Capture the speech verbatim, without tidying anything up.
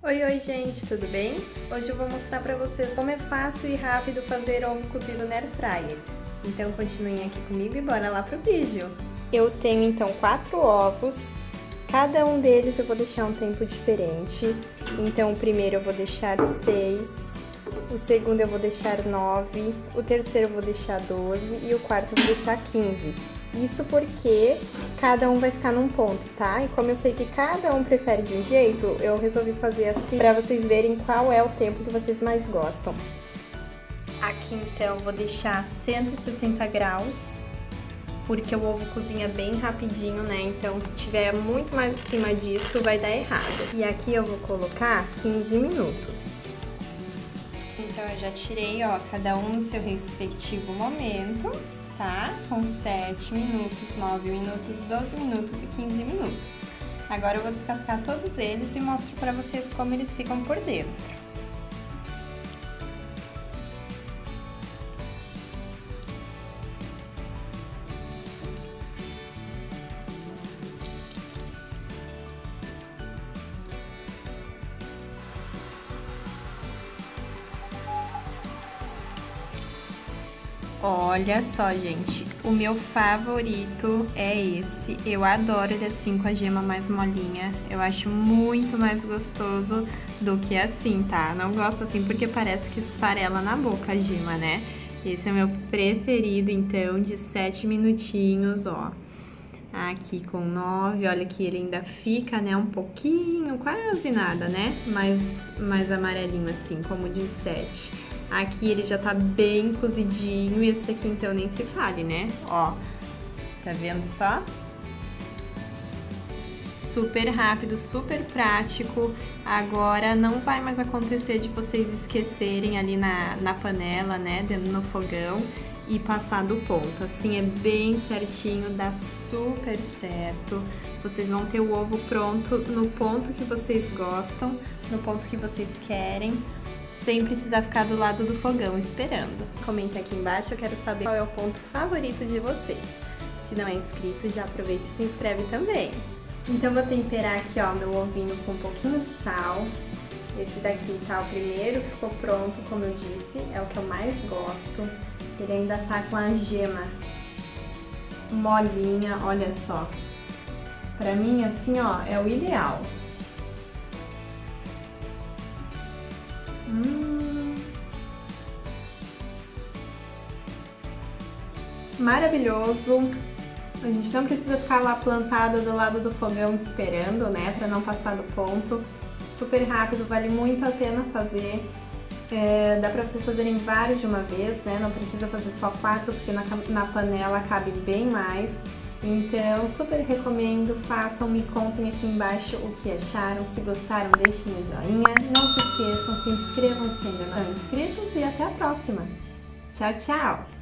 Oi, oi gente, tudo bem? Hoje eu vou mostrar pra vocês como é fácil e rápido fazer ovo cozido na air fryer. Então continuem aqui comigo e bora lá pro vídeo. Eu tenho então quatro ovos, cada um deles eu vou deixar um tempo diferente. Então o primeiro eu vou deixar seis, o segundo eu vou deixar nove, o terceiro eu vou deixar doze e o quarto eu vou deixar quinze. Isso porque cada um vai ficar num ponto, tá? E como eu sei que cada um prefere de um jeito, eu resolvi fazer assim pra vocês verem qual é o tempo que vocês mais gostam. Aqui então eu vou deixar cento e sessenta graus, porque o ovo cozinha bem rapidinho, né? Então se tiver muito mais acima disso, vai dar errado. E aqui eu vou colocar quinze minutos. Então eu já tirei, ó, cada um no seu respectivo momento. Tá? Com sete minutos, nove minutos, doze minutos e quinze minutos. Agora eu vou descascar todos eles e mostro pra vocês como eles ficam por dentro. Olha só, gente, o meu favorito é esse. Eu adoro ele assim, com a gema mais molinha. Eu acho muito mais gostoso do que assim, tá? Não gosto assim porque parece que esfarela na boca a gema, né? Esse é o meu preferido, então, de sete minutinhos, ó. Aqui com nove, olha que ele ainda fica, né, um pouquinho, quase nada, né? Mais, mais amarelinho assim, como de sete. Aqui ele já tá bem cozidinho e esse daqui então nem se fale, né? Ó, tá vendo só? Super rápido, super prático. Agora não vai mais acontecer de vocês esquecerem ali na, na panela, né, dentro no fogão e passar do ponto. Assim é bem certinho, dá super certo. Vocês vão ter o ovo pronto no ponto que vocês gostam, no ponto que vocês querem, sem precisar ficar do lado do fogão esperando. Comenta aqui embaixo, eu quero saber qual é o ponto favorito de vocês. Se não é inscrito, já aproveita e se inscreve também. Então vou temperar aqui, ó, meu ovinho com um pouquinho de sal. Esse daqui tá o primeiro, ficou pronto, como eu disse, é o que eu mais gosto. Ele ainda tá com a gema molinha, olha só. Pra mim, assim, ó, é o ideal. Hum. Maravilhoso. A gente não precisa ficar lá plantada do lado do fogão esperando, né, pra não passar do ponto. Super rápido, vale muito a pena fazer. É, dá pra vocês fazerem vários de uma vez, né, não precisa fazer só quatro, porque na, na panela cabe bem mais. Então, super recomendo, façam, me contem aqui embaixo o que acharam, se gostaram, deixem o joinha, não se esqueçam, se inscrevam se ainda não estão inscritos e até a próxima. Tchau, tchau!